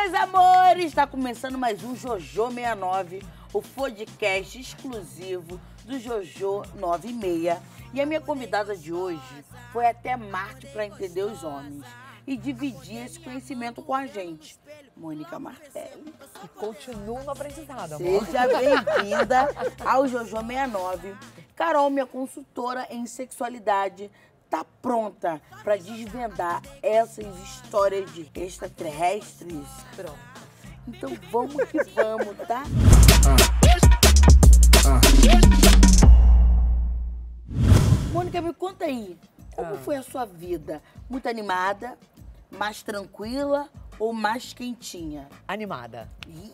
meus amores! Está começando mais um Jojo 69, o podcast exclusivo do Jojo 96. E a minha convidada de hoje foi até Marte para entender os homens e dividir esse conhecimento com a gente. Mônica Martelli. E continua no aprendizado, amor. Seja bem-vinda ao Jojo 69. Carol, minha consultora em sexualidade, tá pronta para desvendar essas histórias de extraterrestres? Pronto. Então vamos que vamos, tá? Mônica, me conta aí, como foi a sua vida? Muito animada, mais tranquila ou mais quentinha? Animada. Ih,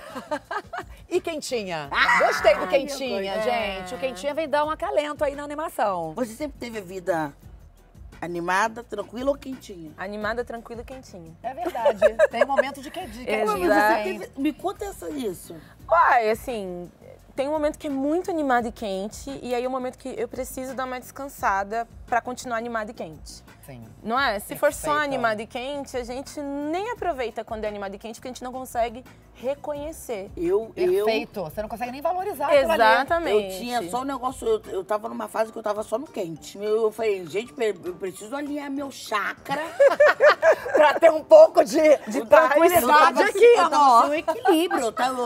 E quentinha. Ah, Gostei do meu quentinha, Deus. gente. O quentinha vem dar um acalento aí na animação. você sempre teve a vida animada, tranquila ou quentinha? Animada, tranquila e quentinha. É verdade. Tem momento de quentinha. Exato. Me conta isso. Uai, assim, tem um momento que é muito animado e quente, e aí é um momento que eu preciso dar uma descansada pra continuar animada e quente. Sim. Não é? Se for só Perfeito. animado e quente, a gente nem aproveita quando é animado e quente, porque a gente não consegue reconhecer. Perfeito. Você não consegue nem valorizar aquilo ali. Exatamente. Eu tinha só um negócio, eu tava numa fase que eu tava só no quente. Eu falei, gente, eu preciso alinhar meu chakra. Pra ter um pouco de Eu tava tranquilidade assim, aqui, eu tava amor. sem o equilíbrio.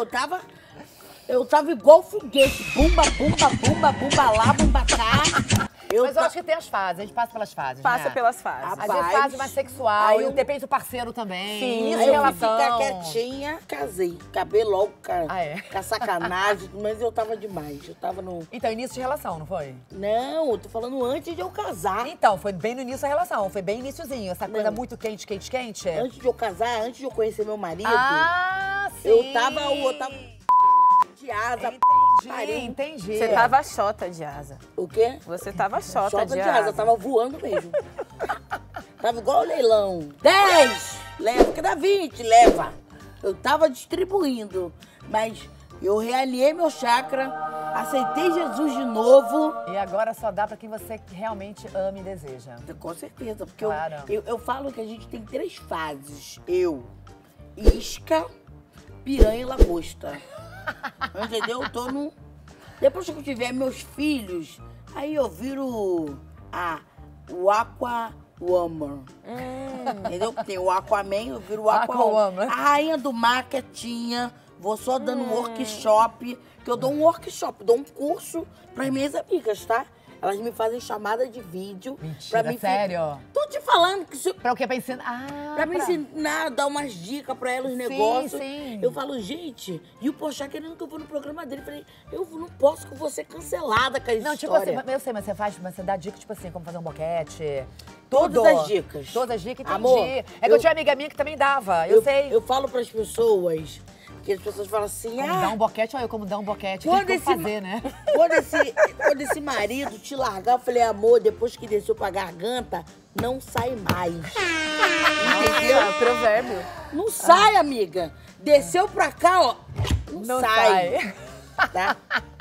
Eu tava igual foguete. Bumba, bumba, bumba, bumba lá, bumba cá. Mas eu acho que tem as fases, a gente passa pelas fases, Passa né? pelas fases. Às vezes fase mais sexual, aí e eu- depende do parceiro também. Sim. Isso Aí em eu fui relação. ficar quietinha, casei. Acabei logo Ah, com a sacanagem, mas eu tava demais. Eu tava no... Então, início de relação, não foi? Não, eu tô falando antes de eu casar. Então, foi bem no início da relação, foi bem iniciozinho. Essa coisa muito quente, quente, quente. Antes de eu casar, antes de eu conhecer meu marido, Ah, sim. eu tava de asa. Entendi. Você tava xota de asa. O quê? Você tava xota Chota de de asa. asa, tava voando mesmo. Tava igual o leilão. 10, leva, que dá 20, leva. Eu tava distribuindo, mas eu realinhei meu chakra, aceitei Jesus de novo. E agora só dá pra quem você realmente ama e deseja. Com certeza, porque Claro. eu falo que a gente tem 3 fases. Eu, isca, piranha e lagosta. Entendeu? Eu tô no... Depois que eu tiver meus filhos, aí eu viro o Aquawoman. Entendeu? Tem o Aquaman, eu viro o Aquawoman. Aquawoman. A rainha do mar quietinha, vou só dando um workshop, que eu dou um workshop, dou um curso pras minhas amigas, tá? Elas me fazem chamada de vídeo. Mentira, mim sério? Tô te falando que se... Pra o quê? Pra ensinar? Ah, Pra me ensinar, dar umas dicas pra ela, os negócios. sim. Eu falo, gente, e o Pochá querendo que eu vou no programa dele. Eu falei, eu não posso que eu vou ser cancelada com a Não, tipo história. assim, eu sei, mas você dá dica, tipo assim, como fazer um boquete. Todas tudo. as dicas. Todas as dicas, entendi. Amor, É que eu tinha uma amiga minha que também dava, eu sei. Eu falo pras pessoas, que as pessoas falam assim, Como dar um boquete, olha eu como dar um boquete. Quando Tem como esse fazer, né? quando esse marido te largar, eu falei, amor, depois que desceu pra garganta, não sai mais. Entendeu? Nossa, provérbio. Não sai, amiga. Desceu pra cá, ó, não sai. Tá?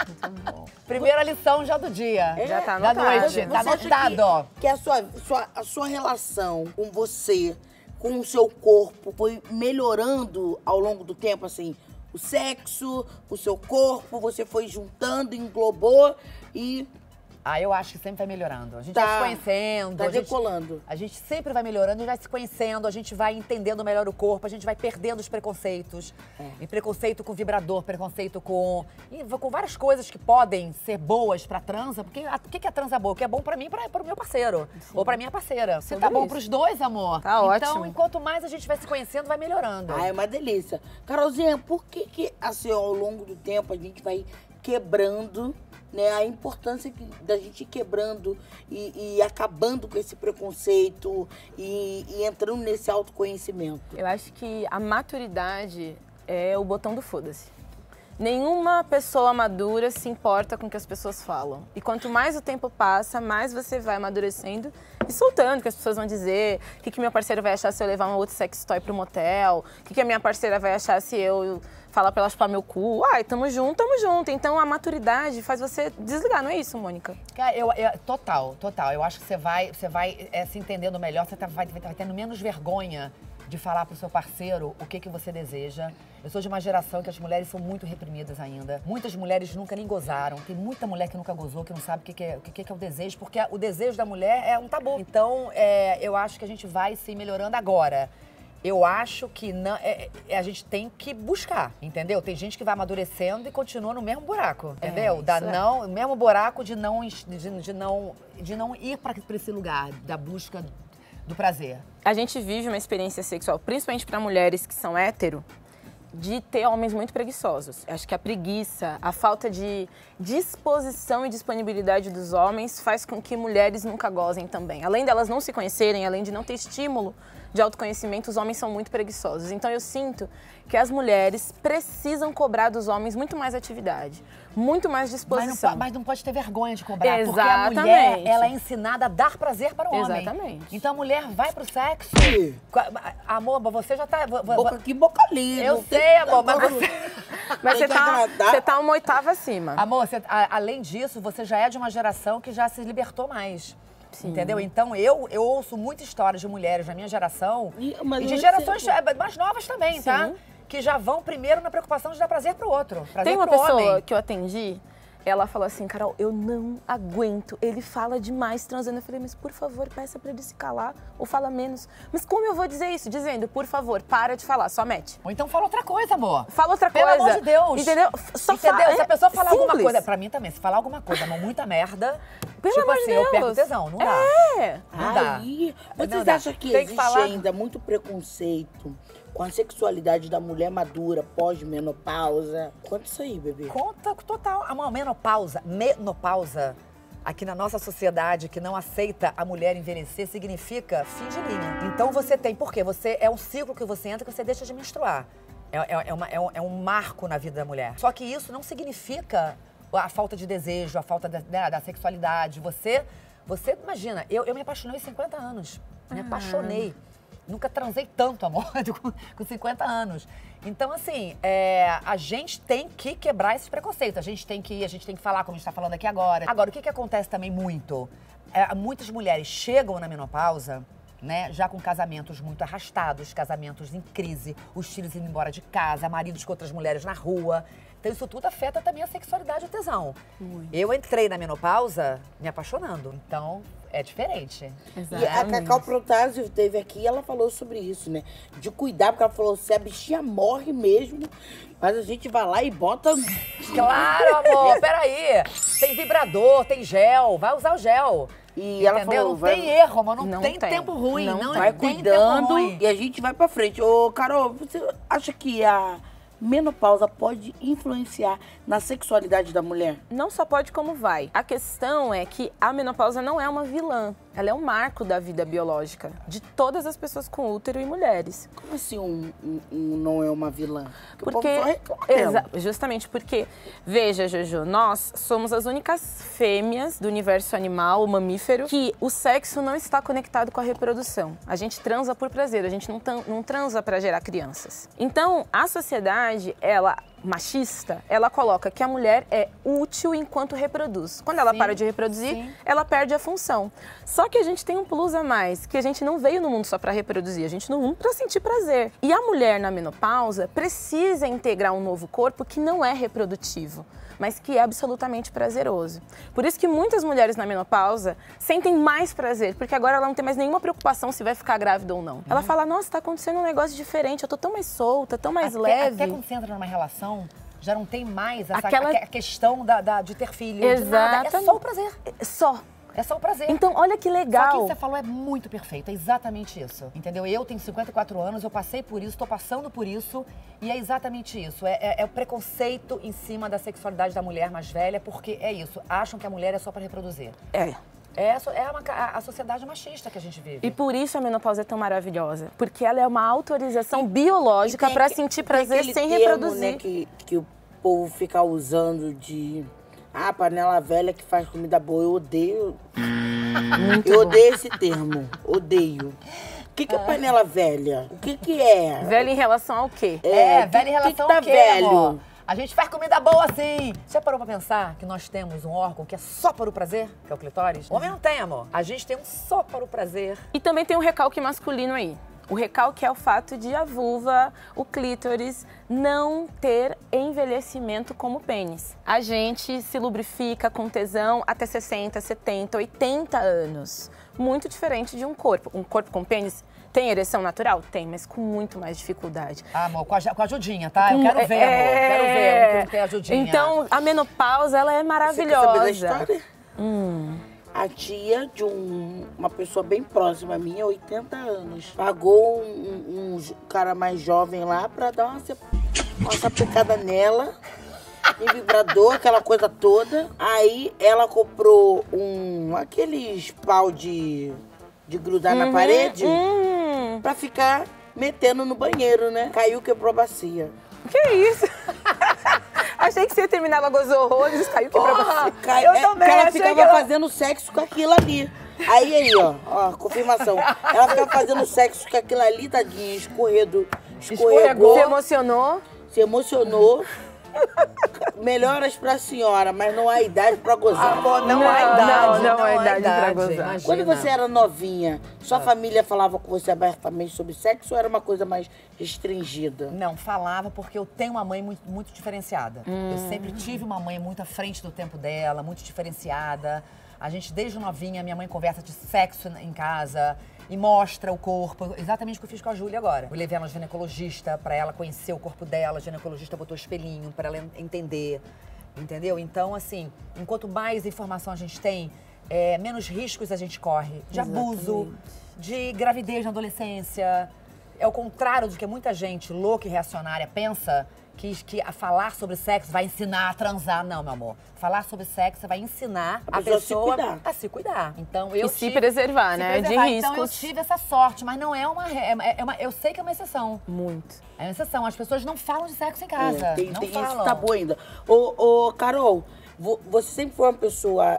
Primeira lição já do dia. Já tá Da anotado. noite, tá Você acha anotado, ó. que a sua relação com você, com o seu corpo, foi melhorando ao longo do tempo, assim? O sexo, o seu corpo, você foi juntando, englobou e Ah, eu acho que sempre vai melhorando. A gente Tá. vai se conhecendo. tá a gente, decolando. a gente sempre vai melhorando, a gente vai se conhecendo, a gente vai entendendo melhor o corpo, a gente vai perdendo os preconceitos. E preconceito com vibrador, preconceito com várias coisas que podem ser boas pra transa. Porque o que é transa boa? O que é bom pra mim e pro meu parceiro. Ou pra minha parceira. Se Sobre tá bom isso. pros dois, amor. Tá Então, ótimo. enquanto mais a gente vai se conhecendo, vai melhorando. Ah, é uma delícia. Carolzinha, por que, assim, ao longo do tempo, a gente vai quebrando, né, a importância da gente ir quebrando e acabando com esse preconceito e entrando nesse autoconhecimento? Eu acho que a maturidade é o botão do foda-se. Nenhuma pessoa madura se importa com o que as pessoas falam. E quanto mais o tempo passa, mais você vai amadurecendo e soltando o que as pessoas vão dizer, o que meu parceiro vai achar se eu levar um outro sex toy pro motel, o que a minha parceira vai achar se eu falar pra ela chupar meu cu. Ai, tamo junto, tamo junto. Então a maturidade faz você desligar, não é isso, Mônica? Cara, total. Eu acho que você vai se entendendo melhor, você vai tendo menos vergonha de falar pro seu parceiro o que você deseja. Eu sou de uma geração que as mulheres são muito reprimidas ainda. Muitas mulheres nunca nem gozaram. Tem muita mulher que nunca gozou, que não sabe o que é o desejo, porque o desejo da mulher é um tabu. Então, eu acho que a gente vai se melhorando agora. Eu acho que não, a gente tem que buscar, entendeu? Tem gente que vai amadurecendo e continua no mesmo buraco, entendeu? O mesmo buraco de não ir para esse lugar da busca do prazer. A gente vive uma experiência sexual, principalmente para mulheres que são hétero, de ter homens muito preguiçosos. Acho que a preguiça, a falta de disposição e disponibilidade dos homens faz com que mulheres nunca gozem também. Além delas não se conhecerem, além de não ter estímulo de autoconhecimento, os homens são muito preguiçosos. Então eu sinto que as mulheres precisam cobrar dos homens muito mais atividade, muito mais disposição. Mas não pode ter vergonha de cobrar, Exatamente. porque a mulher, ela é ensinada a dar prazer para o homem. Exatamente. Então a mulher vai pro sexo. Amor, você já tá... Boca aqui, boca ali. Eu sei, amor, mas Mas você tá uma oitava acima. Amor, além disso, você já é de uma geração que já se libertou mais. Sim. Entendeu? Então, eu ouço muitas histórias de mulheres da minha geração e de gerações mais novas também, Sim. tá? Que já vão primeiro na preocupação de dar prazer pro outro. Prazer Tem uma pro pessoa homem. que eu atendi, ela falou assim, Carol, eu não aguento, ele fala demais transando. Eu falei, mas por favor, peça pra ele se calar ou fala menos. Mas como eu vou dizer isso? Dizendo, por favor, para de falar, só mete. Ou então fala outra coisa, amor. Fala outra Pelo coisa. amor de Deus. Entendeu? Só Entendeu? Se a pessoa falar alguma simples. coisa, pra mim também, se falar alguma coisa, amor, muita merda, Pelo tipo amor de assim, eu perco Deus. tesão, não dá. Não dá. Aí, Não vocês dá. acham que Tem que existe falar. ainda muito preconceito com a sexualidade da mulher madura, pós-menopausa? Conta isso aí, bebê. Conta total. A menopausa, aqui na nossa sociedade que não aceita a mulher envelhecer, significa fim de linha. Então você tem, por quê? É um ciclo que você entra que você deixa de menstruar. É um marco na vida da mulher. Só que isso não significa a falta de desejo, a falta da sexualidade. Você imagina, eu me apaixonei aos 50 anos. Me apaixonei. Nunca transei tanto, amor, com 50 anos. Então, assim, a gente tem que quebrar esses preconceitos. A gente tem que falar como a gente está falando aqui agora. Agora, o que acontece também muito? Muitas mulheres chegam na menopausa, né, já com casamentos muito arrastados, casamentos em crise, os filhos indo embora de casa, maridos com outras mulheres na rua. Então, isso tudo afeta também a sexualidade e o tesão. Muito. Eu entrei na menopausa me apaixonando. Então, é diferente. E a Cacau Protásio teve aqui e ela falou sobre isso, né? De cuidar, porque ela falou, se a bichinha morre mesmo, mas a gente vai lá e bota... Claro, amor, peraí. Tem vibrador, tem gel, vai usar o gel. E ela entendeu? falou, Não tem erro, mas não tem tem. tempo ruim. Não vai tem cuidando tempo ruim. e a gente vai pra frente. Ô, Carol, você acha que a menopausa pode influenciar na sexualidade da mulher? Não só pode, como vai. A questão é que a menopausa não é uma vilã. Ela é um marco da vida biológica de todas as pessoas com útero e mulheres. Como assim não é uma vilã? Porque, o povo só reclama dela. justamente porque, veja, Jojo, nós somos as únicas fêmeas do universo animal, mamífero, que o sexo não está conectado com a reprodução. A gente transa por prazer, a gente não transa para gerar crianças. Então, a sociedade, ela machista, ela coloca que a mulher é útil enquanto reproduz. Quando ela para de reproduzir, ela perde a função. Só que a gente tem um plus a mais, que a gente não veio no mundo só para reproduzir, a gente no mundo para sentir prazer. E a mulher na menopausa precisa integrar um novo corpo que não é reprodutivo, mas que é absolutamente prazeroso. Por isso que muitas mulheres na menopausa sentem mais prazer, porque agora ela não tem mais nenhuma preocupação se vai ficar grávida ou não. Ela fala, nossa, tá acontecendo um negócio diferente, eu tô tão mais solta, tão mais leve. Até quando você entra numa relação, já não tem mais essa Aquela- a questão de ter filho, de nada. É só o prazer. Só. É só o prazer. Então, olha que Só que legal. isso que você falou é muito perfeito, é exatamente isso, entendeu? Eu tenho 54 anos, eu passei por isso, tô passando por isso, e é exatamente isso. É o preconceito em cima da sexualidade da mulher mais velha, porque é isso, acham que a mulher é só para reproduzir. É. A sociedade machista que a gente vive. E por isso a menopausa é tão maravilhosa. Porque ela é uma autorização biológica para sentir prazer aquele sem termo, reproduzir. né, que o povo fica usando de... Ah, panela velha que faz comida boa. Eu odeio. Eu odeio esse termo. Odeio. O que é panela velha? O que é? Velho em relação ao quê? Velho em relação tá ao quê, velho? amor? A gente faz comida boa assim. Já parou pra pensar que nós temos um órgão que é só para o prazer, que é o clitóris? O homem não tem, amor. A gente tem um só para o prazer. E também tem um recalque masculino aí. O recalque é o fato de a vulva, o clítoris, não ter envelhecimento como o pênis. A gente se lubrifica com tesão até 60, 70, 80 anos. Muito diferente de um corpo. Um corpo com pênis tem ereção natural? Tem, mas com muito mais dificuldade. Ah, amor, com a ajudinha, tá? Eu quero ver, amor. Quero ver um que tem ajudinha. Então, a menopausa, ela é maravilhosa. Você quer saber da história? A tia de uma pessoa bem próxima a minha, 80 anos, pagou um cara mais jovem lá pra dar uma sapecada nela, em vibrador, aquela coisa toda. Aí ela comprou aqueles pau de grudar na parede pra ficar metendo no banheiro, né? Caiu, quebrou a bacia. Que isso? Achei que você terminava gozou horrores, caiu, quebrou a bacia. Eu também, ela ficava fazendo sexo com aquilo ali. Aí, ó, confirmação. Ela ficava fazendo sexo com aquilo ali, tadinha, escorregou. Se emocionou? Se emocionou. Melhoras pra senhora, mas não há idade pra gozar. Amor, não há idade. Não há idade pra gozar. Imagina. Quando você era novinha, sua família falava com você abertamente sobre sexo ou era uma coisa mais restringida? Não, falava porque eu tenho uma mãe muito, muito diferenciada. Eu sempre tive uma mãe muito à frente do tempo dela, muito diferenciada. A gente, desde novinha, minha mãe conversa de sexo em casa e mostra o corpo, exatamente o que eu fiz com a Júlia agora. Eu levei ela no ginecologista pra ela conhecer o corpo dela, o ginecologista botou espelhinho pra ela entender, entendeu? Então, assim, enquanto mais informação a gente tem, menos riscos a gente corre de abuso, de gravidez na adolescência. É o contrário do que muita gente louca e reacionária pensa, que a falar sobre sexo vai ensinar a transar. Não, meu amor. Falar sobre sexo vai ensinar a pessoa a se cuidar. Então, se preservar, né? De riscos. Então, eu tive essa sorte, mas não é uma... eu sei que é uma exceção. Muito. É uma exceção. As pessoas não falam de sexo em casa. Tem não esse falam. tabu ainda. Ô, Carol, você sempre foi uma pessoa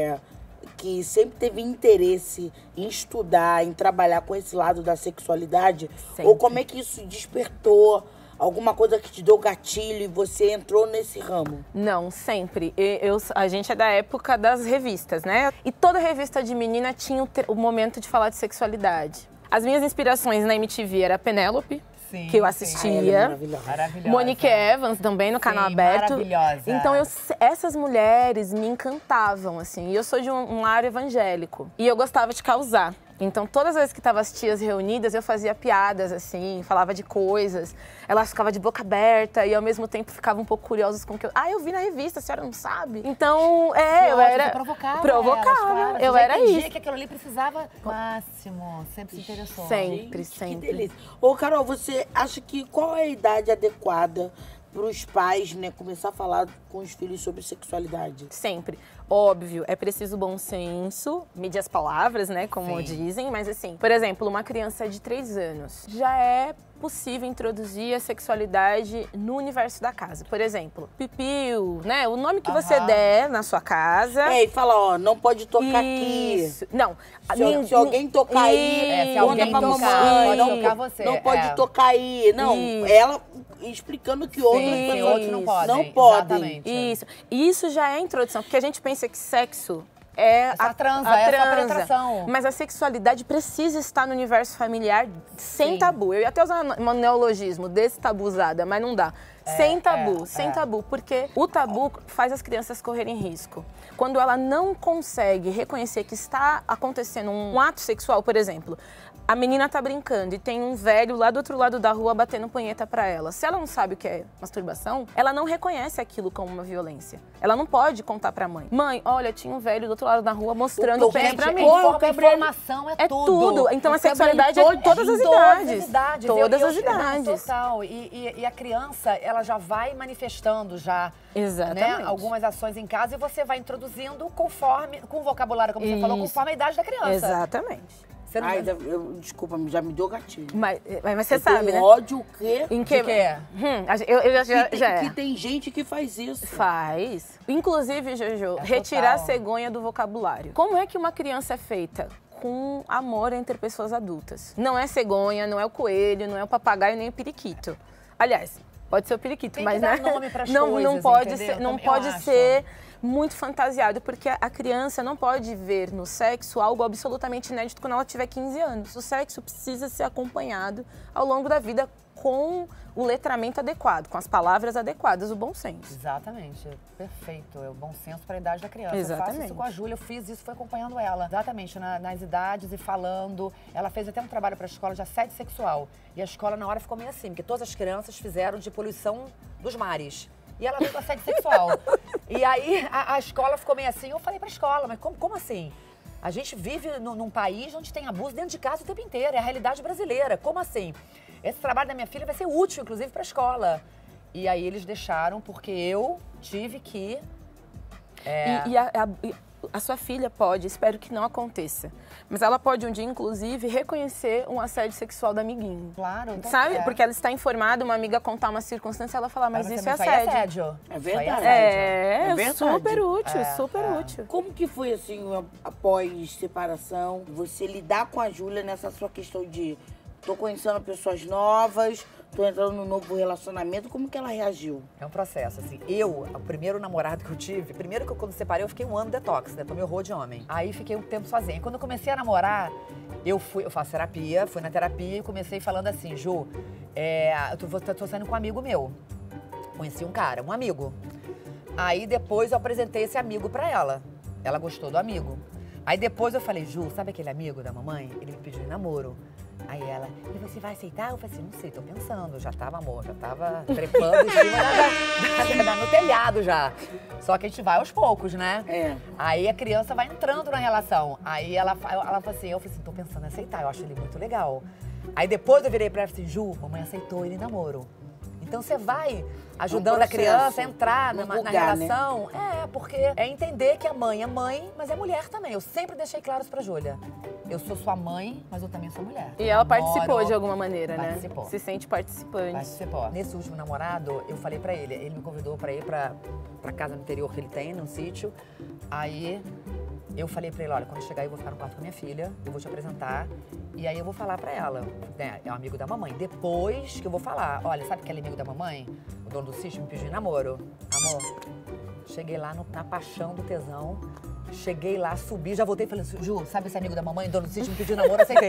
que sempre teve interesse em estudar, em trabalhar com esse lado da sexualidade? Sempre. Ou como é que isso despertou? Alguma coisa que te deu gatilho e você entrou nesse ramo? Não, sempre. A gente é da época das revistas, né? E toda revista de menina tinha o momento de falar de sexualidade. As minhas inspirações na MTV era a Penélope, que eu assistia. Maravilhosa. Monique Evans, também no canal aberto. Maravilhosa. Então, essas mulheres me encantavam, assim. E eu sou de um lar evangélico. E eu gostava de causar. Então, todas as vezes que estavam as tias reunidas, eu fazia piadas, assim, falava de coisas. Elas ficavam de boca aberta e, ao mesmo tempo, ficavam um pouco curiosas com o que eu... eu vi na revista, a senhora não sabe? Então, eu era... Provocava elas, claro. Eu era isso. que aquilo ali precisava... Máximo, sempre se interessou. Sempre, Gente, sempre. que delícia. Ô, Carol, você acha que qual é a idade adequada para os pais, né, começar a falar com os filhos sobre sexualidade? Sempre. Óbvio, é preciso bom senso, medir as palavras, né, como dizem, mas assim, por exemplo, uma criança de 3 anos já é possível introduzir a sexualidade no universo da casa. Por exemplo, pipiu, né, o nome que você der na sua casa. E fala, ó, não pode tocar Isso. Aqui. Não. Se alguém tocar aí, se alguém tocar, pode tocar você. Não pode tocar aí. Não, ela explicando que outros não podem. Não podem. Exatamente. Isso já é a introdução, porque a gente pensa que sexo é a transa, é a penetração. Mas a sexualidade precisa estar no universo familiar sem tabu. Eu ia até usar um neologismo, destabuzada, mas não dá. Sem tabu, porque o tabu faz as crianças correrem risco. Quando ela não consegue reconhecer que está acontecendo um ato sexual, por exemplo, a menina tá brincando e tem um velho lá do outro lado da rua batendo punheta pra ela. Se ela não sabe o que é masturbação, ela não reconhece aquilo como uma violência. Ela não pode contar pra mãe. Mãe, olha, tinha um velho do outro lado da rua mostrando o pé pra mim. Informação é tudo. Então a sexualidade é todas as idades. Todas as idades. Total. E a criança, ela já vai manifestando já, exatamente, né, algumas ações em casa e você vai introduzindo conforme, com o vocabulário, como você falou, conforme a idade da criança. exatamente. Desculpa, já me deu gatilho. Mas você sabe, né? Ódio o quê? Em que? Que tem gente que faz isso. Faz. Inclusive, Jojo, retirar a cegonha do vocabulário. Como é que uma criança é feita? Com amor entre pessoas adultas. Não é cegonha, não é o coelho, não é o papagaio, nem o periquito. Aliás, Pode ser o periquito, Tem mas que dar né? nome pras não coisas, pode entendeu? ser, não Eu pode acho. ser muito fantasiado, porque a criança não pode ver no sexo algo absolutamente inédito quando ela tiver 15 anos. O sexo precisa ser acompanhado ao longo da vida com o letramento adequado, com as palavras adequadas, o bom senso. Exatamente, perfeito. É o bom senso para a idade da criança. Eu faço Exatamente. isso com a Júlia, eu fiz isso, foi acompanhando ela. Exatamente, nas idades e falando. Ela fez até um trabalho para a escola de assédio sexual. E a escola na hora ficou meio assim, porque todas as crianças fizeram de poluição dos mares. E ela veio com assédio sexual. E aí a escola ficou meio assim, eu falei para a escola, mas como assim? A gente vive num país onde tem abuso dentro de casa o tempo inteiro, é a realidade brasileira. Como assim? Esse trabalho da minha filha vai ser útil, inclusive, para a escola. E aí eles deixaram, porque eu tive que... E a sua filha pode, espero que não aconteça, mas ela pode um dia, inclusive, reconhecer um assédio sexual do amiguinho. Claro. Então Sabe? Porque ela está informada, uma amiga contar uma circunstância, ela fala, mas isso é assédio. É É verdade. verdade. É verdade. super útil, super útil. Como que foi, assim, após separação, você lidar com a Júlia nessa sua questão de tô conhecendo pessoas novas, tô entrando num novo relacionamento, como que ela reagiu? É um processo, assim. O primeiro namorado que eu tive, primeiro que quando separei, eu fiquei um ano detox, né? Tomei horror de homem. Aí fiquei um tempo sozinha. E quando eu comecei a namorar, eu faço terapia, fui na terapia e comecei falando assim, Ju, eu tô saindo com um amigo meu. Conheci um cara, um amigo. Aí depois eu apresentei esse amigo pra ela. Ela gostou do amigo. Aí depois eu falei, Ju, sabe aquele amigo da mamãe? Ele me pediu em namoro. Aí ela, e você vai aceitar? Eu falei assim, não sei, tô pensando. Já tava, amor, já tava trepando em cima no telhado já. Só que a gente vai aos poucos, né? É. Aí a criança vai entrando na relação. Aí ela falou assim, eu falei assim, tô pensando em aceitar, eu acho ele muito legal. Aí depois eu virei pra ela e falei assim, Ju, mamãe aceitou ele em namoro. Então você vai ajudando a criança a entrar na relação. Né? Porque é entender que a mãe é mãe, mas é mulher também. Eu sempre deixei claro isso pra Júlia. Eu sou sua mãe, mas eu também sou mulher. E ela participou de alguma maneira, né? Participou. Se sente participante. Participou. Nesse último namorado, eu falei pra ele me convidou pra ir pra casa no interior que ele tem, num sítio. Aí eu falei pra ele, olha, quando chegar aí eu vou ficar no quarto com a minha filha, eu vou te apresentar. E aí eu vou falar pra ela, né, é um amigo da mamãe. Depois que eu vou falar, olha, sabe aquele amigo da mamãe? O dono do sítio me pediu em namoro. Amor, cheguei lá na paixão do tesão. Cheguei lá, subi, já voltei e falei assim, Ju, sabe esse amigo da mamãe, dono do sítio, me pediu namoro, aceitei.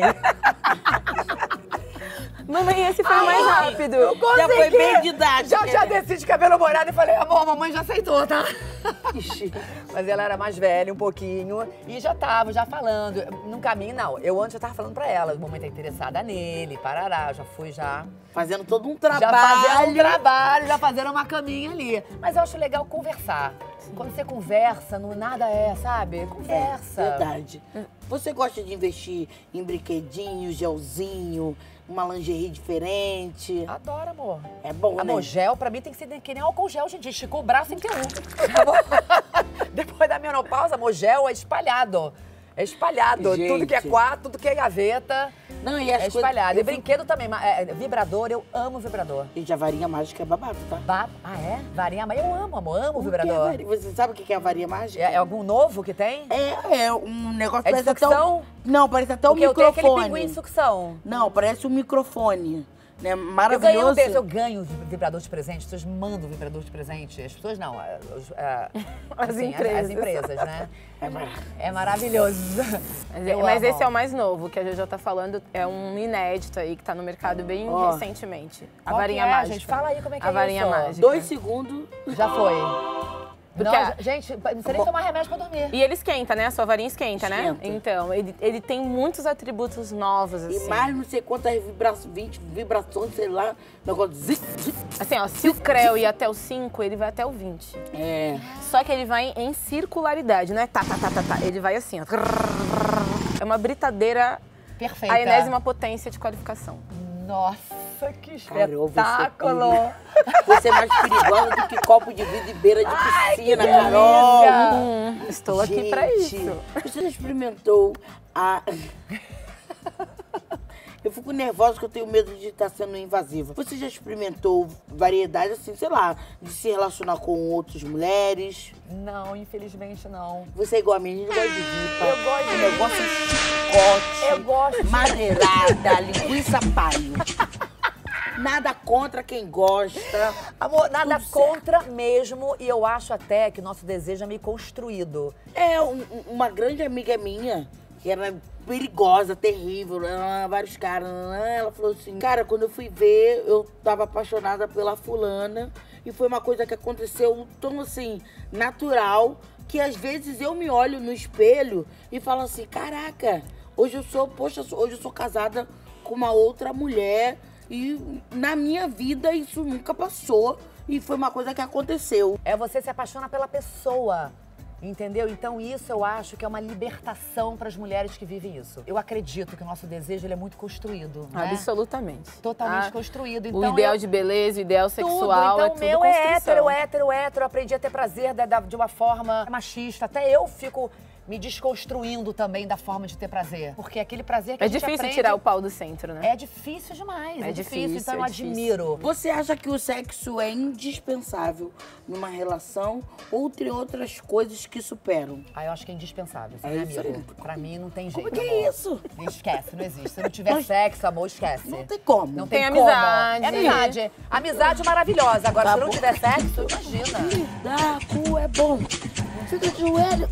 Mamãe, esse foi o mais rápido. Já foi bem didática. Já desci de cabelo molhado e falei, amor, a mamãe já aceitou, tá? Mas ela era mais velha um pouquinho e já falando. Num caminho, não. Eu antes já tava falando pra ela, a mamãe tá interessada nele, parará, já fui já... Fazendo todo um trabalho. Já fazendo uma caminha ali. Mas eu acho legal conversar. Quando você conversa, não nada sabe? Conversa. É, verdade. Você gosta de investir em brinquedinho, gelzinho, uma lingerie diferente? Adoro, amor. É bom, Amor, né? gel pra mim tem que ser que nem álcool gel, gente. Esticou o braço em que Depois da menopausa, amor, gel é espalhado. É espalhado. Gente. Tudo que é quarto, tudo que é gaveta. Não, e as É espalhado. E Eu brinquedo também. Vibrador, eu amo vibrador. Gente, a varinha mágica é babado, tá? Ah, é? Varinha, mas eu amo, amor. Amo O que é vibrador. varinha? Você sabe o que é a varinha mágica? É algum novo que tem? É um negócio... É de parece até sucção? Não, parece até um Porque eu tenho aquele microfone. pinguim de sucção. Não, parece um microfone. Né? Eu ganhei um Maravilhoso. desse, eu ganho vibrador de presente, as pessoas mandam vibrador de presente. As pessoas não, As empresas. As empresas, né? É maravilhoso. Mas esse é o mais novo, que a Jojo tá falando, é um inédito aí, que tá no mercado bem recentemente. A Qual varinha que é, mágica. gente? Fala aí como é que a é varinha isso. mágica. 2 segundos. Já foi. Porque Não, gente, não sei nem tomar remédio pra dormir. E ele esquenta, né? A sua varinha esquenta, né? Esquenta. Então, ele tem muitos atributos novos, E assim. mais não sei quantas vibrações, sei lá. Negócio de zik. Assim, ó, se o Creu ir até o 5, ele vai até o 20. É. Só que ele vai em circularidade, não é tá. Ele vai assim, ó. É uma britadeira, Perfeita. a enésima potência de qualificação. Nossa, que Carol, espetáculo! Você é mais perigosa do que copo de vidro e beira de piscina, que Carol. delícia. Estou aqui pra Gente, isso. Você já experimentou a... Eu fico nervosa porque eu tenho medo de estar sendo invasiva. Você já experimentou variedade, assim, sei lá, de se relacionar com outras mulheres? Não, infelizmente não. Você é igual a mim, a gente gosta de ripa. Eu gosto de O negócio é chicote, Eu gosto de... madeirada, linguiça palho. Nada contra quem gosta. Amor, nada Tudo contra mesmo. E eu acho até que o nosso desejo é meio construído. Uma grande amiga minha, que era perigosa, terrível, vários caras, ela falou assim, cara, quando eu fui ver, eu tava apaixonada pela fulana e foi uma coisa que aconteceu tão assim, natural, que às vezes eu me olho no espelho e falo assim, caraca, hoje eu sou casada com uma outra mulher e na minha vida isso nunca passou e foi uma coisa que aconteceu. É você se apaixona pela pessoa. Entendeu? Então isso eu acho que é uma libertação para as mulheres que vivem isso. Eu acredito que o nosso desejo ele é muito construído, né? Absolutamente. Totalmente construído. O Então, ideal de beleza, o ideal sexual, então, é tudo meu construção. é hétero. Eu aprendi a ter prazer de uma forma machista. Até eu fico me desconstruindo também da forma de ter prazer. Porque aquele prazer que a gente difícil aprende... tirar o pau do centro, né? É difícil demais, é difícil. Então eu difícil. admiro. Você acha que o sexo é indispensável numa relação ou tem outras coisas que superam? Ah, eu acho que é indispensável, É né, isso amigo? aí. Pra mim não tem jeito. Como que amor. é isso? Esquece, não existe. Se não tiver sexo, amor, esquece. Não tem como. Não Tem tem como. amizade. É amizade. Amizade maravilhosa. Agora, Tá se não bom. tiver sexo, imagina. Dar cu é bom. Fica de joelho.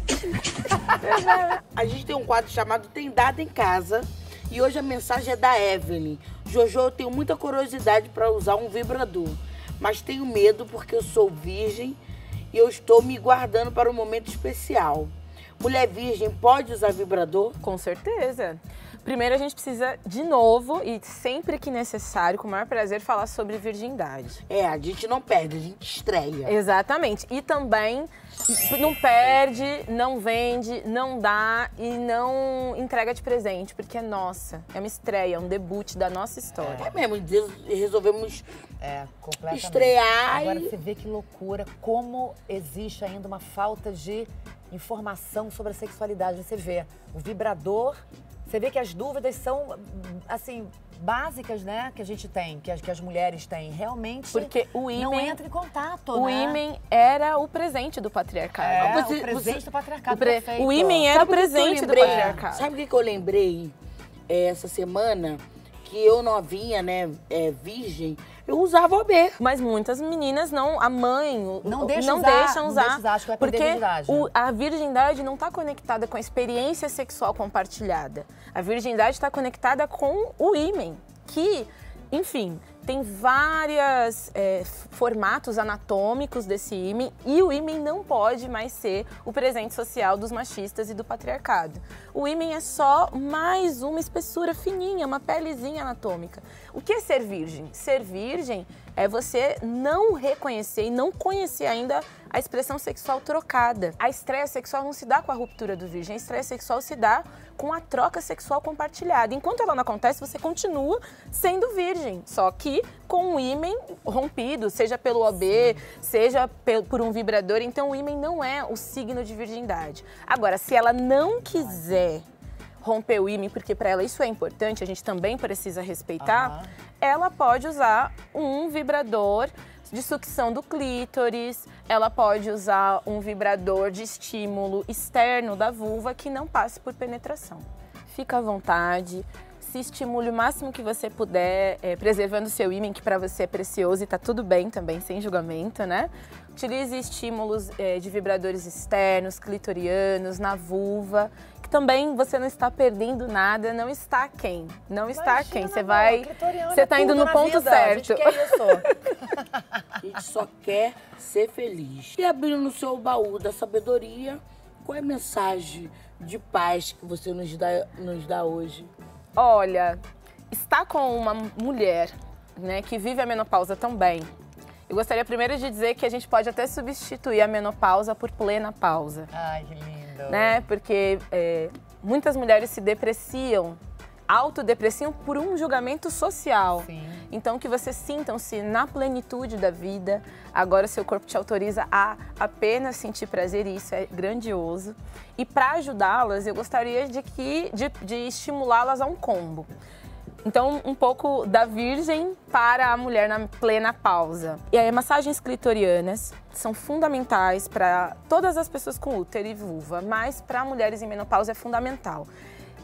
A gente tem um quadro chamado Tem Dado em Casa. E hoje a mensagem é da Evelyn. Jojo, eu tenho muita curiosidade para usar um vibrador. Mas tenho medo porque eu sou virgem e eu estou me guardando para um momento especial. Mulher virgem pode usar vibrador? Com certeza. Primeiro a gente precisa, de novo, e sempre que necessário, com o maior prazer, falar sobre virgindade. A gente não perde, a gente estreia. Exatamente. E também não perde, não vende, não dá e não entrega de presente, porque é nossa. É uma estreia, é um debut da nossa história. É mesmo, resolvemos Completamente. estrear Agora e... você vê que loucura, como existe ainda uma falta de informação sobre a sexualidade. Você vê o vibrador, você vê que as dúvidas são, assim, básicas, né, que a gente tem, que as mulheres têm. Realmente Porque o ímã não entra em contato, O né? ímã era o presente do patriarcado. O presente do patriarcado, perfeito. O ímã era o Sabe o que eu presente do lembrei? patriarcado. Sabe o que eu lembrei essa semana? Que eu novinha, né, virgem, eu usava OB. Mas muitas meninas não, a mãe Não deixa não usar, deixam não usar, deixa usar, acho que vai perder porque a virgindade. a virgindade não está conectada com a experiência sexual compartilhada. A virgindade está conectada com o ímã, que, enfim, tem vários formatos anatômicos desse ímã e o ímã não pode mais ser o presente social dos machistas e do patriarcado. O ímã é só mais uma espessura fininha, uma pelezinha anatômica. O que é ser virgem? Ser virgem é você não reconhecer e não conhecer ainda a expressão sexual trocada. A estreia sexual não se dá com a ruptura do virgem, a estreia sexual se dá com a troca sexual compartilhada. Enquanto ela não acontece, você continua sendo virgem, só que com o ímã rompido, seja pelo OB, seja por um vibrador. Então o ímã não é o signo de virgindade. Agora, se ela não quiser romper o ímã, porque para ela isso é importante, a gente também precisa respeitar, ela pode usar um vibrador de sucção do clítoris, ela pode usar um vibrador de estímulo externo da vulva que não passe por penetração. Fica à vontade, se estimule o máximo que você puder, preservando o seu ímã, que para você é precioso e tá tudo bem também, sem julgamento, né? Utilize estímulos de vibradores externos, clitorianos, na vulva, que também você não está perdendo nada, não está quem. Não está quem. Você vai. Você tá indo no ponto certo. A gente quer isso. A gente só quer ser feliz. E abrindo no seu baú da sabedoria, qual é a mensagem de paz que você nos dá hoje? Olha, estar com uma mulher, né, que vive a menopausa também, eu gostaria primeiro de dizer que a gente pode até substituir a menopausa por plena pausa. Ai, que lindo. Né? Porque muitas mulheres se depreciam, autodepreciam por um julgamento social. Sim. Então que vocês sintam-se na plenitude da vida. Agora o seu corpo te autoriza a apenas sentir prazer e isso é grandioso. E para ajudá-las, eu gostaria de estimulá-las a um combo. Então, um pouco da virgem para a mulher na plena pausa. E aí, massagens clitorianas são fundamentais para todas as pessoas com útero e vulva, mas para mulheres em menopausa é fundamental.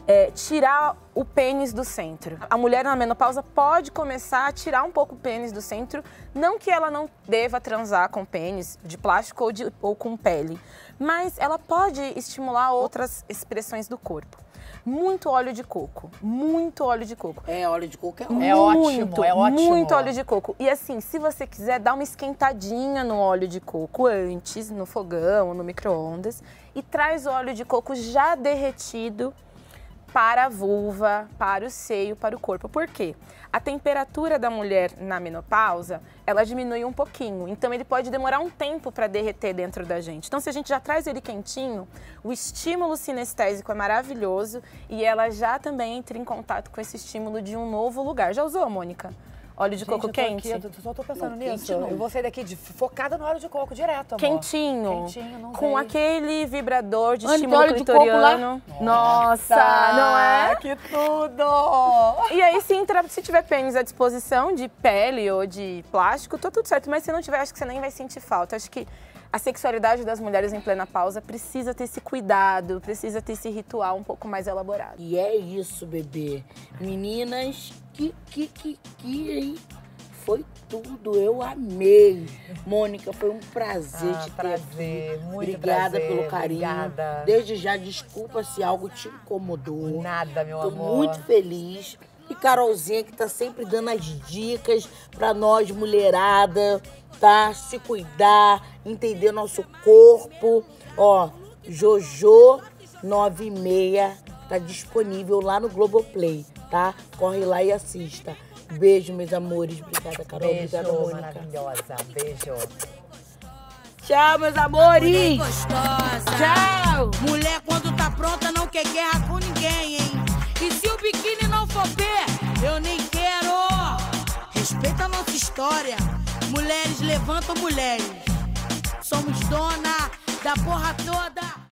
tirar o pênis do centro. A mulher na menopausa pode começar a tirar um pouco o pênis do centro, não que ela não deva transar com pênis de plástico ou com pele, mas ela pode estimular outras expressões do corpo. Muito óleo de coco, muito óleo de coco. Óleo de coco é ótimo. É ótimo, é ótimo. Muito óleo de coco. E assim, se você quiser, dá uma esquentadinha no óleo de coco antes, no fogão, no micro-ondas, e traz o óleo de coco já derretido para a vulva, para o seio, para o corpo. Por quê? A temperatura da mulher na menopausa, ela diminui um pouquinho. Então, ele pode demorar um tempo para derreter dentro da gente. Então, se a gente já traz ele quentinho, o estímulo sinestésico é maravilhoso e ela já também entra em contato com esse estímulo de um novo lugar. Já usou, Mônica? Óleo de coco quente? Eu só tô pensando Não, nisso. quente não. Eu vou sair daqui focada no óleo de coco direto, amor. Quentinho. Quentinho, não com sei. aquele vibrador de Antes estímulo do óleo de coco clitoriano. Nossa, não é? Que tudo! E aí, se tiver pênis à disposição, de pele ou de plástico, tá tudo certo. Mas se não tiver, acho que você nem vai sentir falta. Acho que a sexualidade das mulheres em plena pausa precisa ter esse cuidado, precisa ter esse ritual um pouco mais elaborado. E é isso, bebê. Meninas, hein? Foi tudo, eu amei. Mônica, foi um prazer te ter prazer, aqui. muito Obrigada prazer, pelo carinho. obrigada. Desde já, desculpa se algo te incomodou. Nada, meu Tô amor. muito feliz. E Carolzinha, que tá sempre dando as dicas pra nós, mulherada, tá? Se cuidar, entender nosso corpo. Ó, Jojo 96 tá disponível lá no Globoplay, tá? Corre lá e assista. Beijo, meus amores. Obrigada, Carol. Beijo, Obrigada, Mônica. maravilhosa. Beijo. Tchau, meus amores. Gostosa. Tchau. Mulher, quando tá pronta, não quer guerra com ninguém, hein? E se o biquíni não for pé, eu nem quero. Respeita a nossa história. Mulheres levantam mulheres. Somos dona da porra toda.